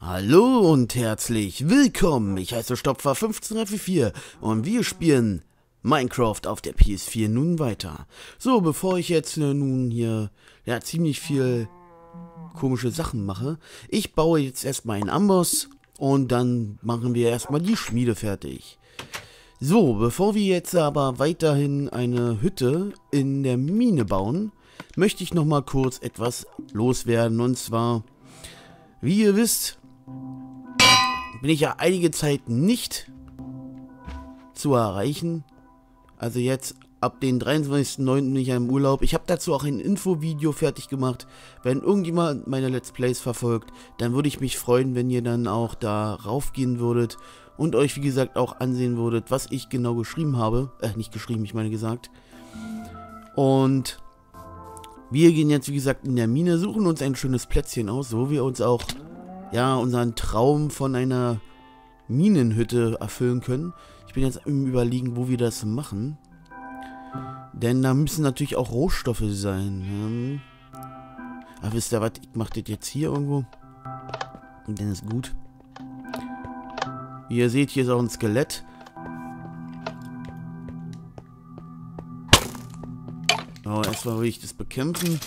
Hallo und herzlich willkommen. Ich heiße Stopfer 15344 und wir spielen Minecraft auf der PS4 nun weiter. So, bevor ich jetzt nun hier ziemlich viel komische Sachen mache, ich baue jetzt erstmal einen Amboss und dann machen wir erstmal die Schmiede fertig. So, bevor wir jetzt aber weiterhin eine Hütte in der Mine bauen, möchte ich nochmal kurz etwas loswerden. Und zwar, wie ihr wisst, bin ich ja einige Zeit nicht zu erreichen. Also jetzt ab den 23.09. bin ich im Urlaub. Ich habe dazu auch ein Infovideo fertig gemacht. Wenn irgendjemand meine Let's Plays verfolgt, dann würde ich mich freuen, wenn ihr dann auch da raufgehen würdet und euch wie gesagt auch ansehen würdet, was ich genau geschrieben habe. Nicht geschrieben, ich meine gesagt. Und wir gehen jetzt wie gesagt in der Mine, suchen uns ein schönes Plätzchen aus, wo wir uns auch unseren Traum von einer Minenhütte erfüllen können. Ich bin jetzt im Überlegen, wo wir das machen. Denn da müssen natürlich auch Rohstoffe sein. Aber wisst ihr was, ich mache das jetzt hier irgendwo. Und dann ist gut. Wie ihr seht, hier ist auch ein Skelett. Oh, erstmal will ich das bekämpfen.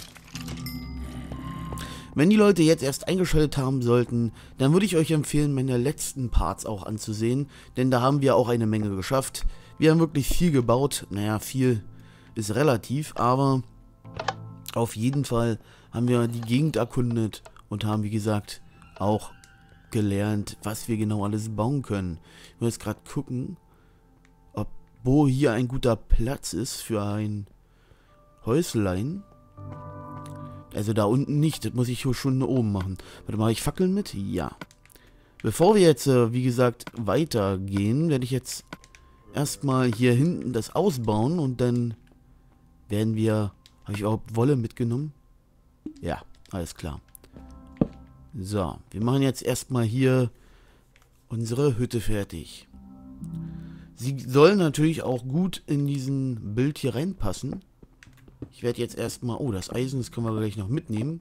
Wenn die Leute jetzt erst eingeschaltet haben sollten, dann würde ich euch empfehlen, meine letzten Parts auch anzusehen, denn da haben wir auch eine Menge geschafft. Wir haben wirklich viel gebaut, naja, viel ist relativ, aber auf jeden Fall haben wir die Gegend erkundet und haben, wie gesagt, auch gelernt, was wir genau alles bauen können. Ich muss jetzt gerade gucken, wo hier ein guter Platz ist für ein Häuslein. Also da unten nicht, das muss ich hier schon oben machen. Warte mal, habe ich Fackeln mit? Ja. Bevor wir jetzt, wie gesagt, weitergehen, werde ich jetzt erstmal hier hinten das ausbauen und dann werden wir... Habe ich überhaupt Wolle mitgenommen? Ja, alles klar. So, wir machen jetzt erstmal hier unsere Hütte fertig. Sie soll natürlich auch gut in diesen Bild hier reinpassen. Ich werde jetzt erstmal... Oh, das Eisen, das können wir gleich noch mitnehmen.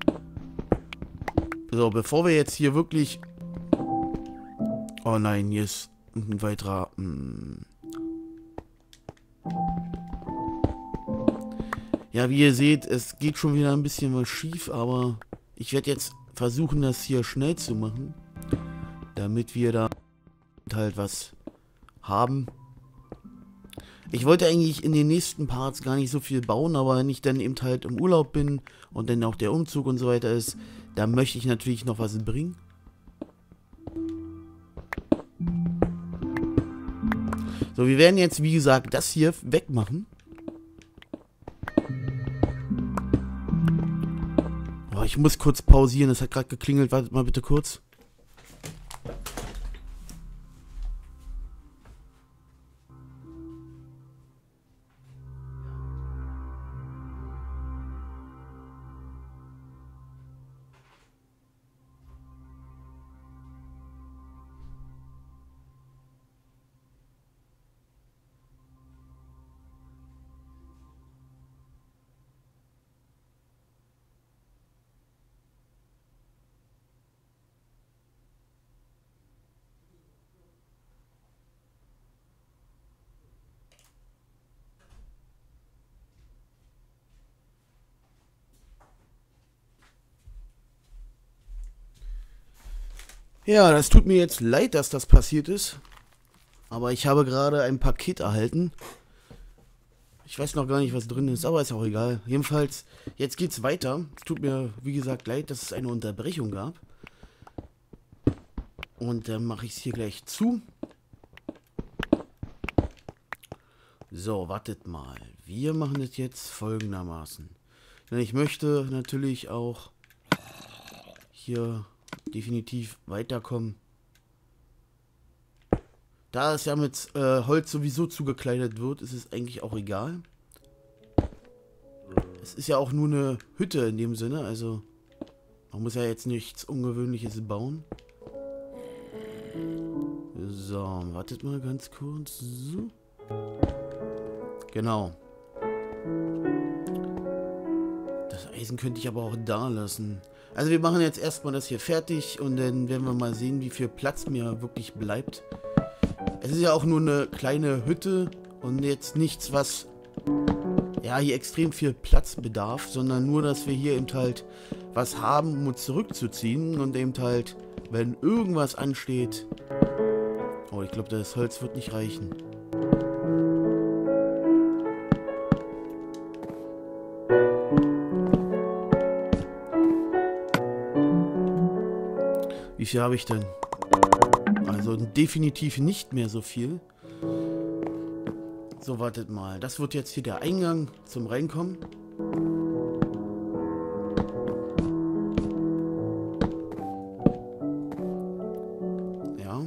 So, bevor wir jetzt hier wirklich... Oh nein, hier ist ein weiterer... Ja, wie ihr seht, es geht schon wieder ein bisschen was schief, aber ich werde jetzt versuchen, das hier schnell zu machen. Damit wir da halt was haben. Ich wollte eigentlich in den nächsten Parts gar nicht so viel bauen, aber wenn ich dann eben halt im Urlaub bin und dann auch der Umzug und so weiter ist, da möchte ich natürlich noch was bringen. So, wir werden jetzt, wie gesagt, das hier wegmachen. Oh, ich muss kurz pausieren, es hat gerade geklingelt, wartet mal bitte kurz. Ja, das tut mir jetzt leid, dass das passiert ist. Aber ich habe gerade ein Paket erhalten. Ich weiß noch gar nicht, was drin ist, aber ist auch egal. Jedenfalls, jetzt geht's weiter. Es tut mir, wie gesagt, leid, dass es eine Unterbrechung gab. Und dann mache ich es hier gleich zu. So, wartet mal. Wir machen es jetzt folgendermaßen. Denn ich möchte natürlich auch hier definitiv weiterkommen. Da es ja mit Holz sowieso zugekleidet wird, ist es eigentlich auch egal. Es ist ja auch nur eine Hütte in dem Sinne, also man muss ja jetzt nichts Ungewöhnliches bauen. So, wartet mal ganz kurz. So. Genau. Das Eisen könnte ich aber auch da lassen. Also wir machen jetzt erstmal das hier fertig und dann werden wir mal sehen, wie viel Platz mir wirklich bleibt. Es ist ja auch nur eine kleine Hütte und jetzt nichts, was ja hier extrem viel Platz bedarf, sondern nur, dass wir hier eben halt was haben, um uns zurückzuziehen und eben halt, wenn irgendwas ansteht. Oh, ich glaube, das Holz wird nicht reichen. Wie viel habe ich denn? Also definitiv nicht mehr so viel. So, wartet mal. Das wird jetzt hier der Eingang zum Reinkommen. Ja.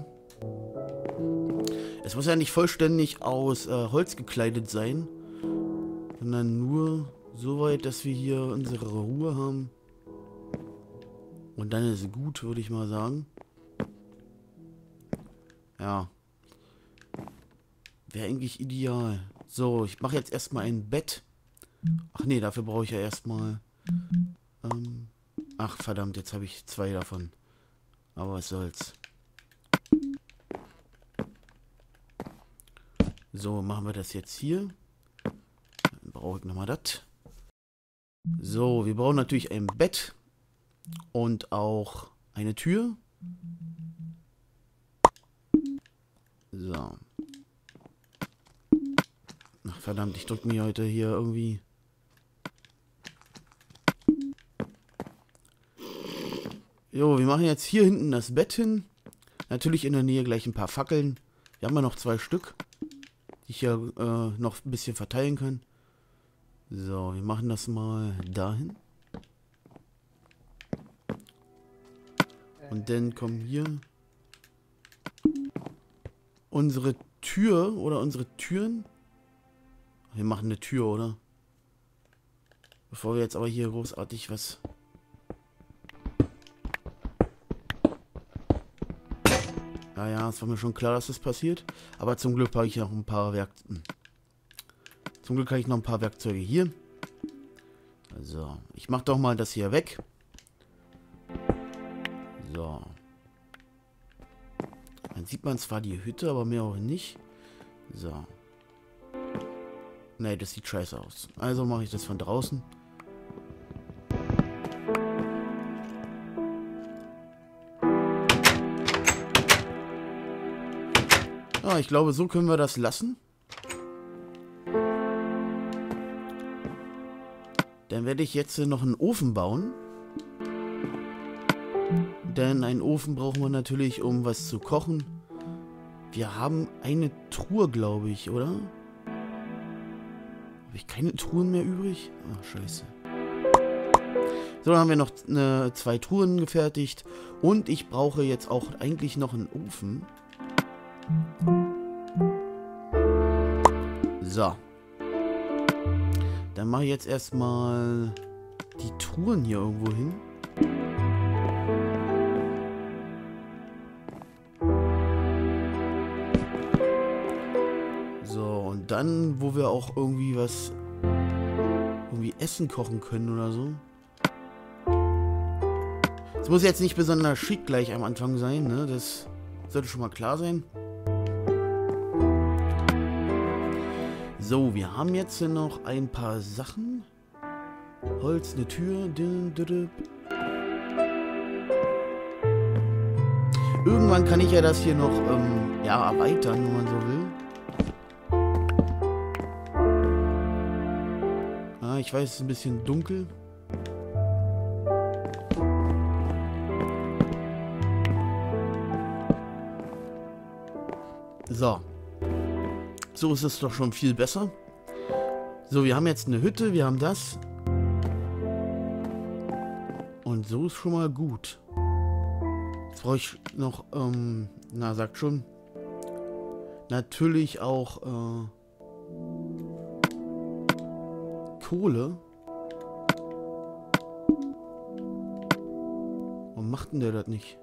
Es muss ja nicht vollständig aus Holz gekleidet sein, sondern nur so weit, dass wir hier unsere Ruhe haben. Und dann ist es gut, würde ich mal sagen. Ja. Wäre eigentlich ideal. So, ich mache jetzt erstmal ein Bett. Ach nee, dafür brauche ich ja erstmal... ach verdammt, jetzt habe ich 2 davon. Aber was soll's. So, machen wir das jetzt hier. Dann brauche ich nochmal das. So, wir brauchen natürlich ein Bett. Und auch eine Tür. So. Ach verdammt, ich drücke mir heute hier irgendwie. Jo, wir machen jetzt hier hinten das Bett hin. Natürlich in der Nähe gleich ein paar Fackeln. Wir haben ja noch 2 Stück, die ich ja noch ein bisschen verteilen kann. So, wir machen das mal dahin. Und dann kommen hier unsere Tür oder unsere Türen. Wir machen eine Tür, oder? Bevor wir jetzt aber hier großartig was... Ja, ja, es war mir schon klar, dass das passiert. Aber zum Glück habe ich noch ein paar Zum Glück habe ich noch ein paar Werkzeuge hier. Also, ich mache doch mal das hier weg. So. Dann sieht man zwar die Hütte, aber mehr auch nicht. So. Ne, das sieht scheiße aus. Also mache ich das von draußen. Ah, ich glaube, so können wir das lassen. Dann werde ich jetzt noch einen Ofen bauen. Denn einen Ofen brauchen wir natürlich, um was zu kochen. Wir haben eine Truhe, glaube ich, oder? Habe ich keine Truhen mehr übrig? Ach, scheiße. So, dann haben wir noch 2 Truhen gefertigt. Und ich brauche jetzt auch eigentlich noch einen Ofen. So. Dann mache ich jetzt erstmal die Truhen hier irgendwo hin. So, und dann, wo wir auch irgendwie was... irgendwie Essen kochen können oder so. Es muss jetzt nicht besonders schick gleich am Anfang sein, ne? Das sollte schon mal klar sein. So, wir haben jetzt noch ein paar Sachen. Holz, eine Tür. Irgendwann kann ich ja das hier noch ja, erweitern, wenn man so will. Ah, ich weiß, es ist ein bisschen dunkel. So. So ist es doch schon viel besser. So, wir haben jetzt eine Hütte, wir haben das. Und so ist schon mal gut. Jetzt brauche ich noch, na, sagt schon. Natürlich auch, Kohle. Warum macht denn der das nicht?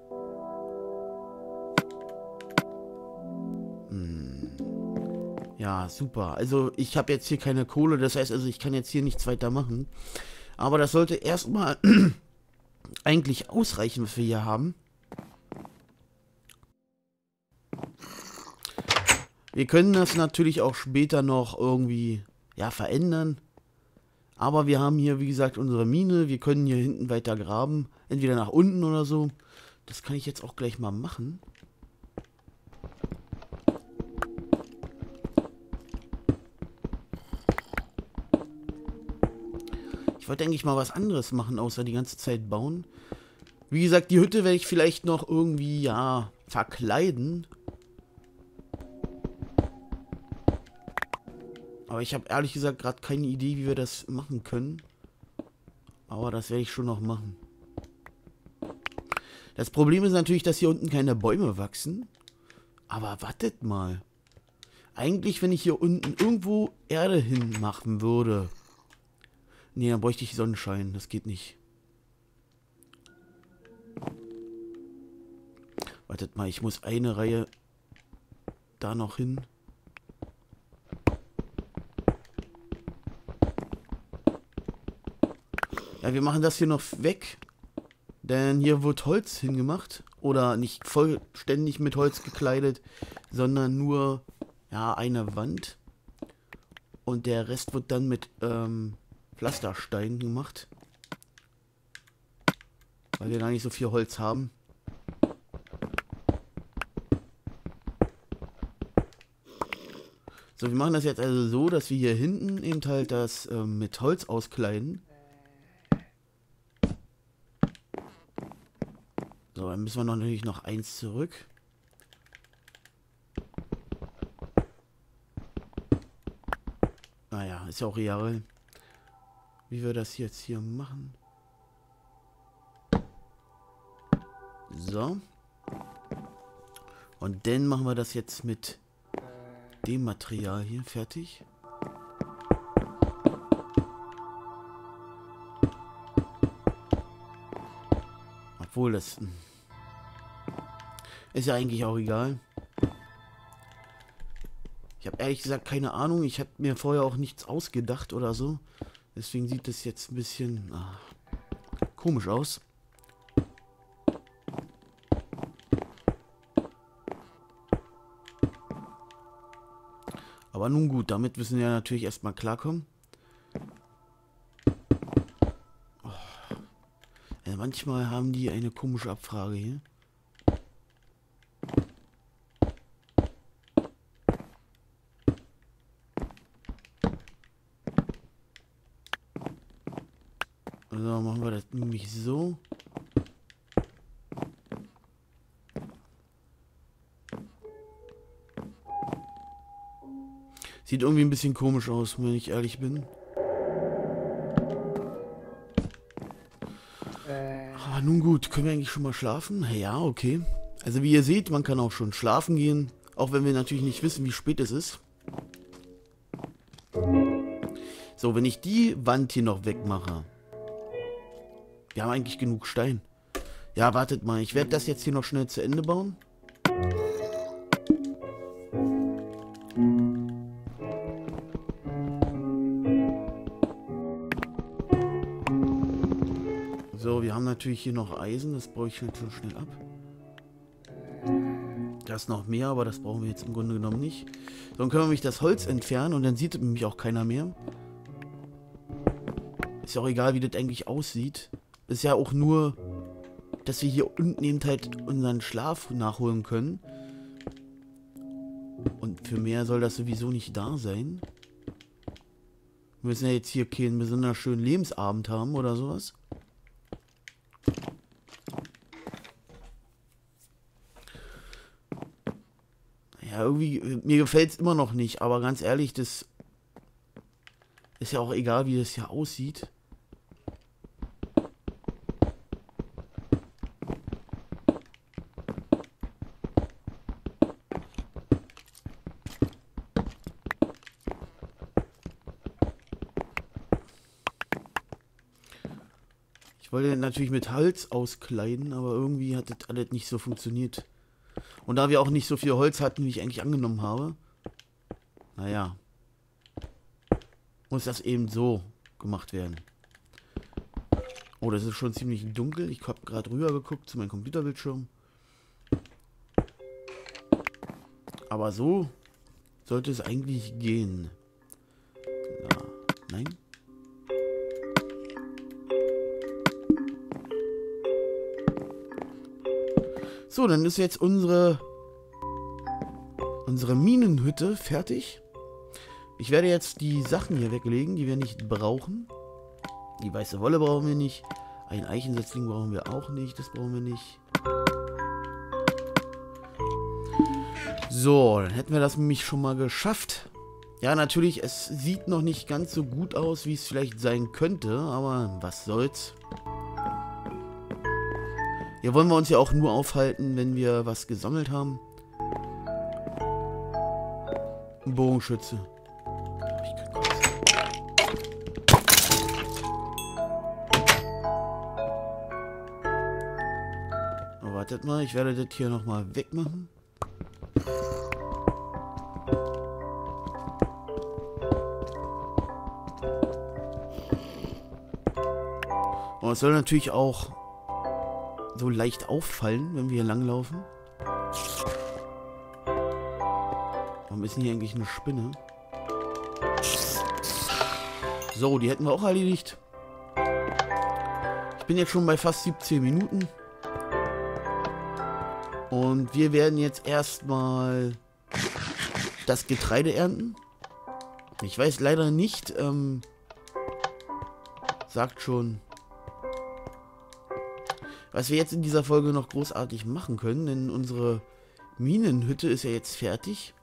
Ja, super. Also ich habe jetzt hier keine Kohle, das heißt also, ich kann jetzt hier nichts weiter machen. Aber das sollte erstmal eigentlich ausreichen, was wir hier haben. Wir können das natürlich auch später noch irgendwie, ja, verändern. Aber wir haben hier, wie gesagt, unsere Mine. Wir können hier hinten weiter graben. Entweder nach unten oder so. Das kann ich jetzt auch gleich mal machen. Ich wollte eigentlich mal was anderes machen, außer die ganze Zeit bauen. Wie gesagt, die Hütte werde ich vielleicht noch irgendwie, ja, verkleiden. Aber ich habe ehrlich gesagt gerade keine Idee, wie wir das machen können. Aber das werde ich schon noch machen. Das Problem ist natürlich, dass hier unten keine Bäume wachsen. Aber wartet mal. Eigentlich, wenn ich hier unten irgendwo Erde hin machen würde. Nee, dann bräuchte ich Sonnenschein. Das geht nicht. Wartet mal, ich muss eine Reihe da noch hin. Ja, wir machen das hier noch weg. Denn hier wird Holz hingemacht. Oder nicht vollständig mit Holz gekleidet, sondern nur, ja, eine Wand. Und der Rest wird dann mit Pflasterstein gemacht. Weil wir gar nicht so viel Holz haben. So, wir machen das jetzt also so, dass wir hier hinten eben halt das mit Holz auskleiden. So, dann müssen wir natürlich noch eins zurück. Naja, ist ja auch real. Wie wir das jetzt hier machen. So. Und dann machen wir das jetzt mit dem Material hier fertig. Obwohl das ist ja eigentlich auch egal. Ich habe ehrlich gesagt keine Ahnung. Ich habe mir vorher auch nichts ausgedacht oder so. Deswegen sieht das jetzt ein bisschen komisch aus. Aber nun gut, damit müssen wir natürlich erstmal klarkommen. Oh. Ja, manchmal haben die eine komische Abfrage hier. So, machen wir das nämlich so. Sieht irgendwie ein bisschen komisch aus, wenn ich ehrlich bin. Aber nun gut, können wir eigentlich schon mal schlafen? Ja, okay. Also wie ihr seht, man kann auch schon schlafen gehen. Auch wenn wir natürlich nicht wissen, wie spät es ist. So, wenn ich die Wand hier noch wegmache. Wir haben eigentlich genug Stein. Ja, wartet mal. Ich werde das jetzt hier noch schnell zu Ende bauen. So, wir haben natürlich hier noch Eisen. Das brauche ich halt schon schnell ab. Da ist noch mehr, aber das brauchen wir jetzt im Grunde genommen nicht. So, dann können wir nämlich das Holz entfernen und dann sieht nämlich auch keiner mehr. Ist ja auch egal, wie das eigentlich aussieht. Ist ja auch nur, dass wir hier unten eben halt unseren Schlaf nachholen können. Und für mehr soll das sowieso nicht da sein. Wir müssen ja jetzt hier keinen besonders schönen Lebensabend haben oder sowas. Ja, irgendwie, mir gefällt es immer noch nicht, aber ganz ehrlich, das ist ja auch egal, wie das hier aussieht. Ich wollte natürlich mit Holz auskleiden, aber irgendwie hat das alles nicht so funktioniert. Und da wir auch nicht so viel Holz hatten, wie ich eigentlich angenommen habe, naja, muss das eben so gemacht werden. Oh, das ist schon ziemlich dunkel. Ich habe gerade rüber geguckt zu meinem Computerbildschirm. Aber so sollte es eigentlich gehen. Ja, nein. So, dann ist jetzt unsere Minenhütte fertig. Ich werde jetzt die Sachen hier weglegen, die wir nicht brauchen. Die weiße Wolle brauchen wir nicht. Ein Eichensetzling brauchen wir auch nicht. Das brauchen wir nicht. So, dann hätten wir das nämlich schon mal geschafft. Ja, natürlich, es sieht noch nicht ganz so gut aus, wie es vielleicht sein könnte. Aber was soll's. Hier wollen wir uns ja auch nur aufhalten, wenn wir was gesammelt haben. Ein Bogenschütze. Oh, wartet mal, ich werde das hier nochmal wegmachen. Und es soll natürlich auch so leicht auffallen, wenn wir hier langlaufen. Warum ist denn hier eigentlich eine Spinne? So, die hätten wir auch erledigt. Ich bin jetzt schon bei fast 17 Minuten. Und wir werden jetzt erstmal das Getreide ernten. Ich weiß leider nicht, sagt schon, was wir jetzt in dieser Folge noch großartig machen können, denn unsere Minenhütte ist ja jetzt fertig.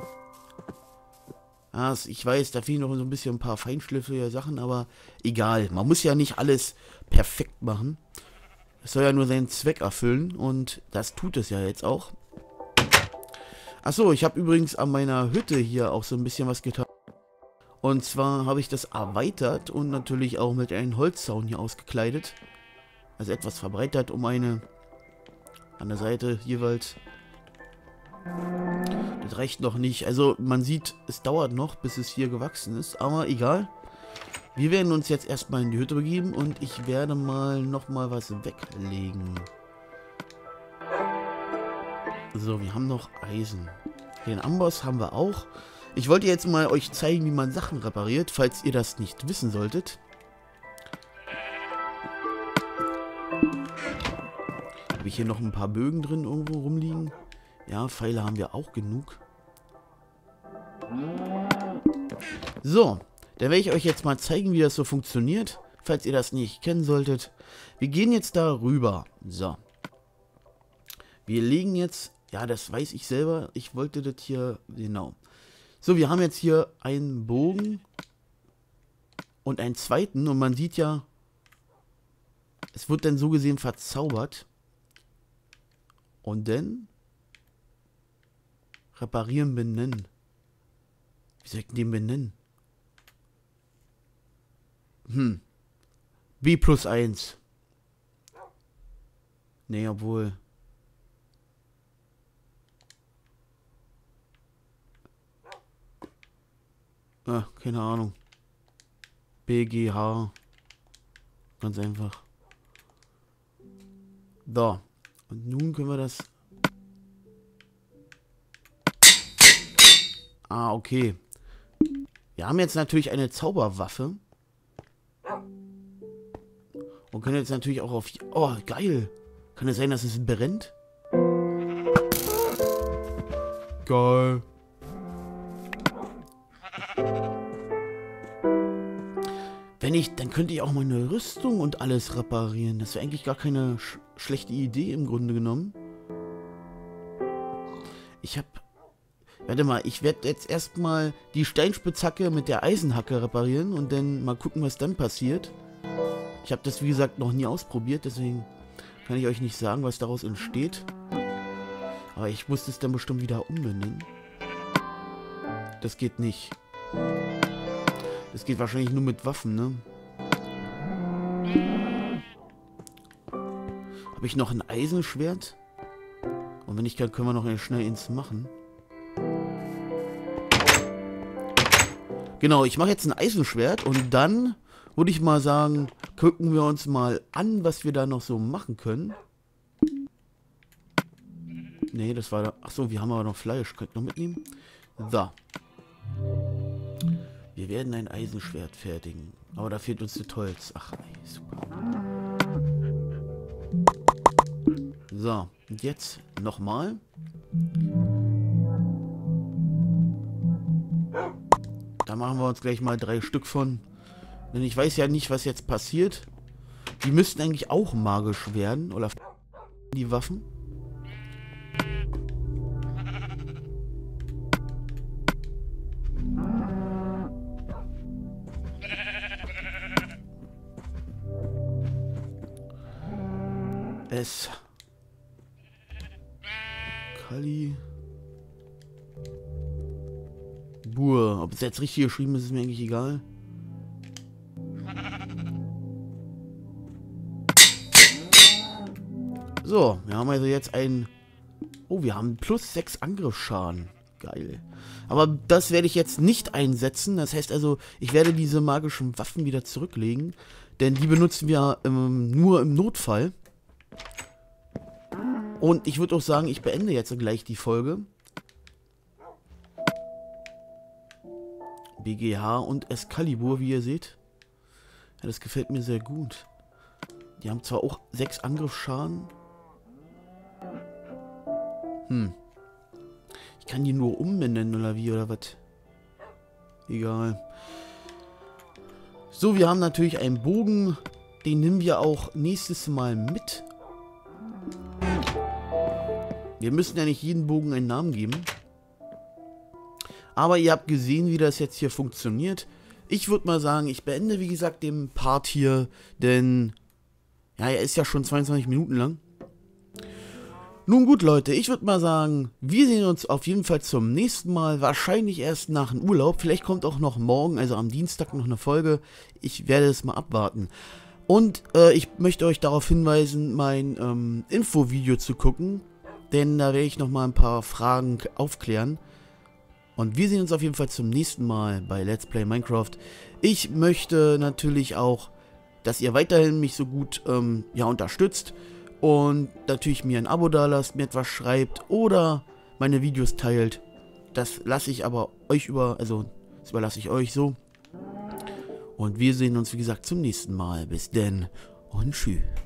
Ja, ich weiß, da fehlen noch so ein bisschen ein paar feinschliffige Sachen, aber egal. Man muss ja nicht alles perfekt machen. Es soll ja nur seinen Zweck erfüllen und das tut es ja jetzt auch. Achso, ich habe übrigens an meiner Hütte hier auch so ein bisschen was getan. Und zwar habe ich das erweitert und natürlich auch mit einem Holzzaun hier ausgekleidet. Also etwas verbreitert um eine an der Seite jeweils. Das reicht noch nicht. Also man sieht, es dauert noch, bis es hier gewachsen ist. Aber egal. Wir werden uns jetzt erstmal in die Hütte begeben und ich werde mal nochmal was weglegen. So, wir haben noch Eisen. Den Amboss haben wir auch. Ich wollte jetzt mal euch zeigen, wie man Sachen repariert, falls ihr das nicht wissen solltet. Habe ich hier noch ein paar Bögen drin irgendwo rumliegen? Ja, Pfeile haben wir auch genug. So, dann werde ich euch jetzt mal zeigen, wie das so funktioniert, falls ihr das nicht kennen solltet. Wir gehen jetzt da rüber. So. Wir legen jetzt, ja, das weiß ich selber, ich wollte das hier, genau. So, wir haben jetzt hier einen Bogen und einen zweiten und man sieht ja, es wird dann so gesehen verzaubert. Und dann reparieren, benennen. Wie soll ich den benennen? B+1. Nee, obwohl. Ah, keine Ahnung. BGH. Ganz einfach. So. Und nun können wir das... Ah, okay. Wir haben jetzt natürlich eine Zauberwaffe. Und können jetzt natürlich auch auf... Oh, geil. Kann es sein, dass es brennt? Geil. Wenn ich... Dann könnte ich auch meine Rüstung und alles reparieren. Das wäre eigentlich gar keine schlechte Idee im Grunde genommen. Ich habe... Warte mal, ich werde jetzt erstmal die Steinspitzhacke mit der Eisenhacke reparieren und dann mal gucken, was dann passiert. Ich habe das, wie gesagt, noch nie ausprobiert, deswegen kann ich euch nicht sagen, was daraus entsteht. Aber ich muss das dann bestimmt wieder umbenennen. Das geht nicht. Das geht wahrscheinlich nur mit Waffen, ne? Habe ich noch ein Eisenschwert? Und wenn ich kann, können wir noch schnell eins machen. Genau, ich mache jetzt ein Eisenschwert und dann würde ich mal sagen, gucken wir uns mal an, was wir da noch so machen können. Nee, das war da. Achso, wir haben aber noch Fleisch. Kann ich noch mitnehmen? So. Wir werden ein Eisenschwert fertigen. Aber da fehlt uns das Holz. Ach, nee, super. So, und jetzt nochmal. Da machen wir uns gleich mal 3 Stück von. Denn ich weiß ja nicht, was jetzt passiert. Die müssten eigentlich auch magisch werden. Oder die Waffen. Es. Kali. Bur. Ob es jetzt richtig geschrieben ist, ist mir eigentlich egal. So, wir haben also jetzt ein... Oh, wir haben plus 6 Angriffsschaden. Geil. Aber das werde ich jetzt nicht einsetzen. Das heißt also, ich werde diese magischen Waffen wieder zurücklegen. Denn die benutzen wir nur im Notfall. Und ich würde auch sagen, ich beende jetzt gleich die Folge. BGH und Excalibur, wie ihr seht. Ja, das gefällt mir sehr gut. Die haben zwar auch 6 Angriffsschaden. Ich kann die nur umbenennen oder wie oder was? Egal. So, wir haben natürlich einen Bogen. Den nehmen wir auch nächstes Mal mit. Wir müssen ja nicht jeden Bogen einen Namen geben. Aber ihr habt gesehen, wie das jetzt hier funktioniert. Ich würde mal sagen, ich beende, wie gesagt, den Part hier. Denn, ja, er ist ja schon 22 Minuten lang. Nun gut, Leute, ich würde mal sagen, wir sehen uns auf jeden Fall zum nächsten Mal. Wahrscheinlich erst nach dem Urlaub. Vielleicht kommt auch noch morgen, also am Dienstag, noch eine Folge. Ich werde es mal abwarten. Und ich möchte euch darauf hinweisen, mein Infovideo zu gucken. Denn da werde ich nochmal ein paar Fragen aufklären. Und wir sehen uns auf jeden Fall zum nächsten Mal bei Let's Play Minecraft. Ich möchte natürlich auch, dass ihr weiterhin mich so gut ja, unterstützt. Und natürlich mir ein Abo dalasst, mir etwas schreibt oder meine Videos teilt. Das lasse ich aber euch das überlasse ich euch so. Und wir sehen uns, wie gesagt, zum nächsten Mal. Bis denn und tschüss.